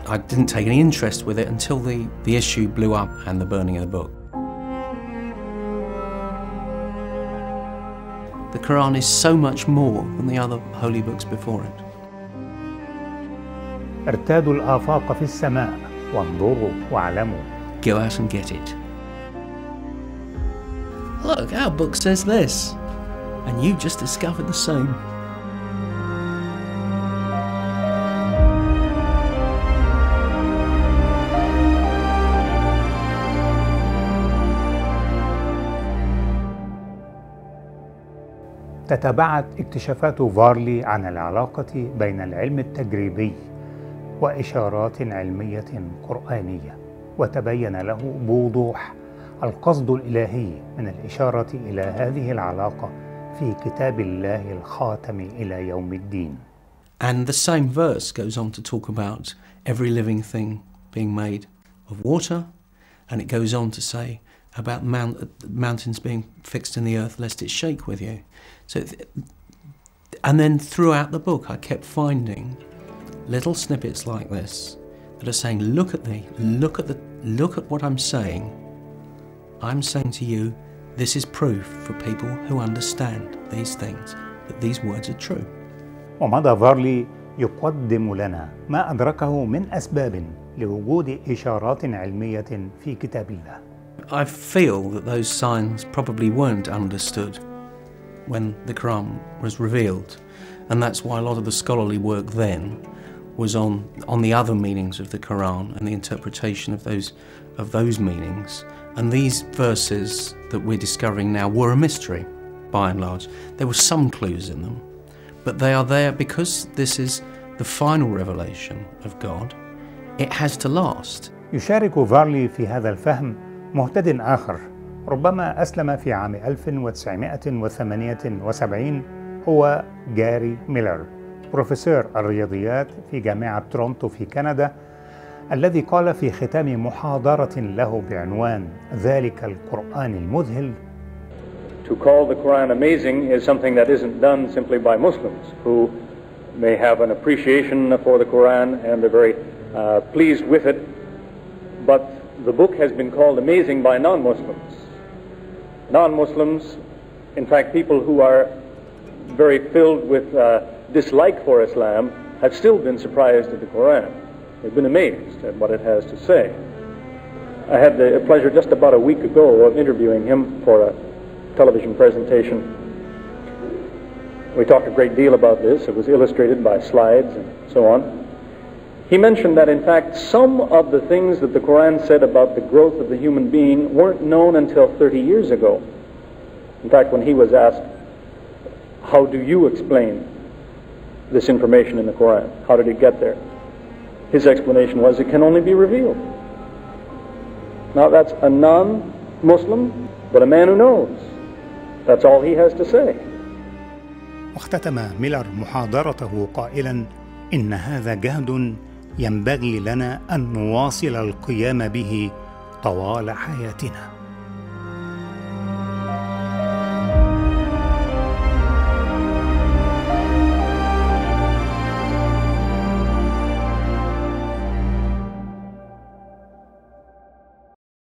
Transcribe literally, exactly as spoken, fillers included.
I didn't take any interest with it until the, the issue blew up and the burning of the book. The Quran is so much more than the other holy books before it. ارتادوا الآفاق في السماء وانظروا واعلموا. Go out and get it. Look, our book says this, and you just discovered the same. تتبعت اكتشافات فارلي عن العلاقة بين العلم التجريبي وإشارات علمية قرآنية، وتبين له بوضوح القصد الإلهي من الإشارة إلى هذه العلاقة في كتاب الله الخاتم إلى يوم الدين. And the same verse goes on to talk about every living thing being made of water, and it goes on to say about mount, mountains being fixed in the earth lest it shake with you. So, and then throughout the book I kept finding little snippets like this that are saying, look at me, look at the, look at what I'm saying. I'm saying to you, this is proof for people who understand these things, that these words are true. ومضى فارلي يقدم لنا ما أدركه من أسباب لوجود إشارات علمية في كتاب الله. I feel that those signs probably weren't understood when the Quran was revealed, and that's why a lot of the scholarly work then was on on the other meanings of the Quran and the interpretation of those of those meanings. And these verses that we're discovering now were a mystery, by and large. There were some clues in them, but they are there because this is the final revelation of God. It has to last. يشارك فارلي في هذا الفهم مهتد آخر ربما أسلم في عام ألف وتسعمائة وثمانية وسبعين، هو جاري ميلر، بروفيسور الرياضيات في جامعة تورونتو في كندا، الذي قال في ختام محاضرة له بعنوان ذلك القرآن المذهل: To call the Quran amazing is something that isn't done simply by Muslims who may have an appreciation for the Quran and are very uh, pleased with it, but the book has been called amazing by non-Muslims. Non-Muslims, in fact people who are very filled with uh, dislike for Islam, have still been surprised at the Quran. They've been amazed at what it has to say. I had the pleasure just about a week ago of interviewing him for a television presentation. We talked a great deal about this. It was illustrated by slides and so on. He mentioned that in fact some of the things that the Quran said about the growth of the human being weren't known until thirty years ago. In fact, when he was asked, how do you explain this information in the Quran? How did it get there? His explanation was, it can only be revealed. Now that's a non-Muslim, but a man who knows. That's all he has to say. واختتم ميلر محاضرته قائلا: إن هذا جهد ينبغي لنا أن نواصل القيام به طوال حياتنا.